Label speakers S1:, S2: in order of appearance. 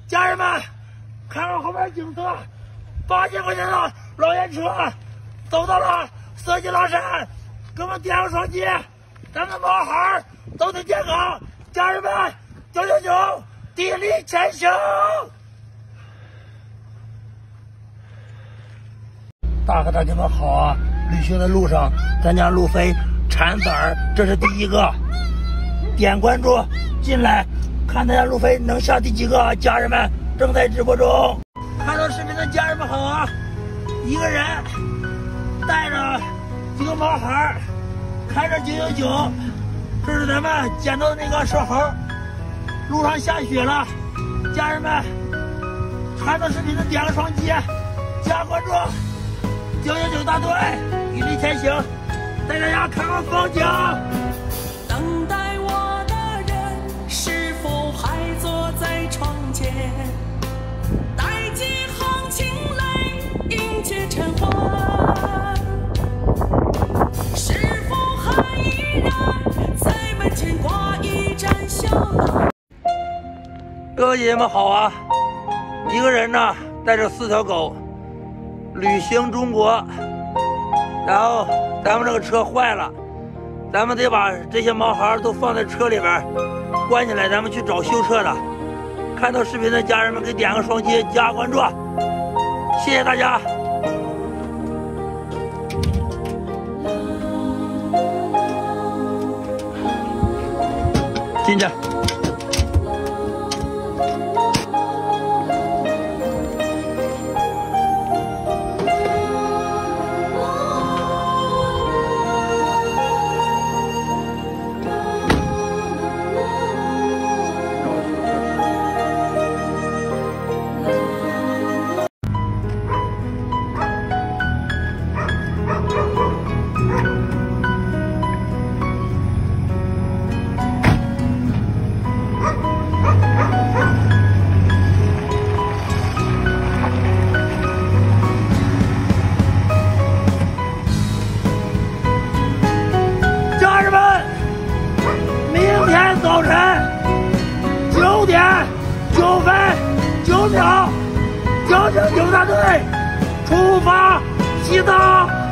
S1: 家人们，看看后面警车，8000块钱的老爷车，走到了色季拉山，给我们点个双击，咱们的毛孩都挺健康，家人们，999，砥砺前行。大哥大姐们好啊！旅行的路上，咱家路飞产崽儿，这是第一个。点关注进来，看咱家路飞能下第几个？家人们正在直播中。看到视频的家人们好啊！一个人带着几个毛孩，开着999，这是咱们捡到的那个小猴。路上下雪了，家人们看到视频的点个双击，加关注。999大队，砥砺前行，带大家看看风景。
S2: 等待我的人是否还坐在窗前？待几行情来迎接晨欢，是否还依然在门前挂一盏小灯？
S1: 各位姐姐们好啊！一个人呢带着4条狗。旅行中国，然后咱们这个车坏了，咱们得把这些毛孩都放在车里边关起来，咱们去找修车的。看到视频的家人们给点个双击加关注，谢谢大家。进去。早晨9点9分9秒，999大队出发西藏。